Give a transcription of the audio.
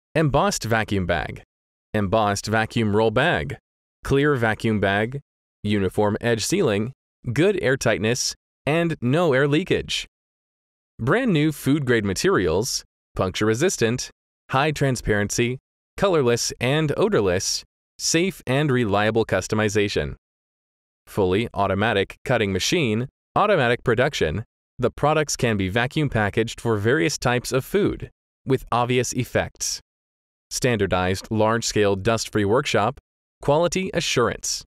Embossed vacuum bag, embossed vacuum roll bag, clear vacuum bag, uniform edge sealing, good airtightness, and no air leakage. Brand new food-grade materials, puncture-resistant, high transparency, colorless and odorless, safe and reliable customization. Fully automatic cutting machine, automatic production. The products can be vacuum packaged for various types of food, with obvious effects. Standardized large-scale dust-free workshop, quality assurance.